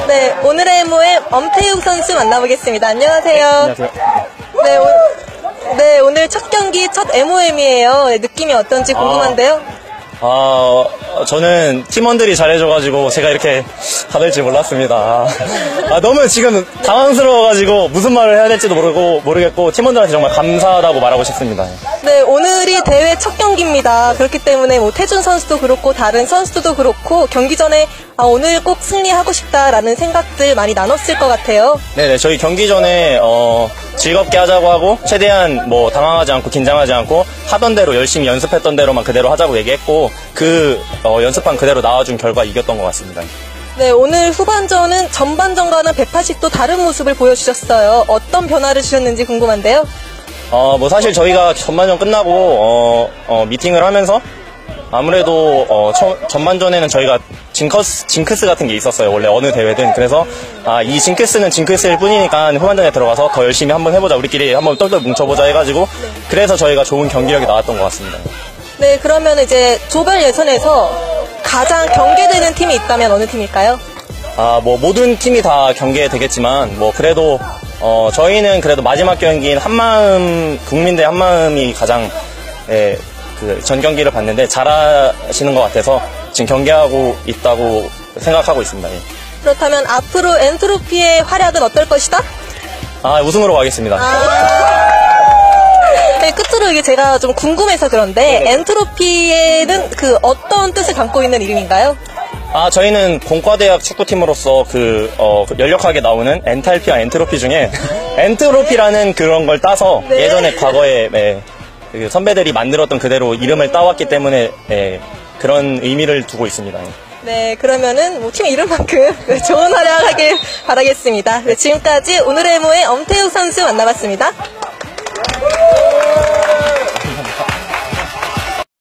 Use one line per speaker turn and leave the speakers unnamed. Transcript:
네, 오늘의 MO의 엄태욱 선수 만나보겠습니다. 안녕하세요.
안녕하세요.
네, 오늘 첫 경기 첫 MOM이에요. 느낌이 어떤지 궁금한데요.
저는 팀원들이 잘해줘가지고 제가 이렇게 받을지 몰랐습니다. 너무 지금 당황스러워가지고 무슨 말을 해야 될지도 모르겠고 팀원들한테 정말 감사하다고 말하고 싶습니다.
네, 오늘이 대회 첫 경기입니다. 그렇기 때문에 뭐 태준 선수도 그렇고 다른 선수들도 그렇고 경기 전에 오늘 꼭 승리하고 싶다라는 생각들 많이 나눴을 것 같아요.
네네, 저희 경기 전에 즐겁게 하자고 하고 최대한 뭐 당황하지 않고 긴장하지 않고 하던 대로 열심히 연습했던 대로만 그대로 하자고 얘기했고 그 연습한 그대로 나와준 결과 이겼던 것 같습니다.
네, 오늘 후반전은 전반전과는 180도 다른 모습을 보여주셨어요. 어떤 변화를 주셨는지 궁금한데요.
뭐 사실 저희가 전반전 끝나고 미팅을 하면서 아무래도 전반전에는 저희가 징크스 같은 게 있었어요. 원래 어느 대회든. 그래서 이 징크스는 징크스일 뿐이니까 후반전에 들어가서 더 열심히 한번 해보자, 우리끼리 한번 똘똘 뭉쳐보자 해가지고 그래서 저희가 좋은 경기력이 나왔던 것 같습니다.
네, 그러면 이제 조별 예선에서 가장 경계되는 팀이 있다면 어느 팀일까요?
뭐 모든 팀이 다 경계되겠지만 뭐 그래도 저희는 그래도 마지막 경기인 한마음, 국민 대 한마음이 가장 그 전 경기를 봤는데 잘하시는 것 같아서 지금 경기하고 있다고 생각하고 있습니다. 예.
그렇다면 앞으로 엔트로피의 활약은 어떨 것이다?
우승으로 가겠습니다.
네, 끝으로 이게 제가 좀 궁금해서 그런데 엔트로피에는 그 어떤 뜻을 담고 있는 이름인가요?
저희는 본과대학 축구팀으로서 연력하게 나오는 엔탈피와 엔트로피 중에 엔트로피라는 그런 걸 따서 예전에 과거에 그 선배들이 만들었던 그대로 이름을 따왔기 때문에 그런 의미를 두고 있습니다.
네, 그러면은 뭐 팀 이름만큼 좋은 활약하길 바라겠습니다. 네, 지금까지 오늘의 MO의 엄태욱 선수 만나봤습니다.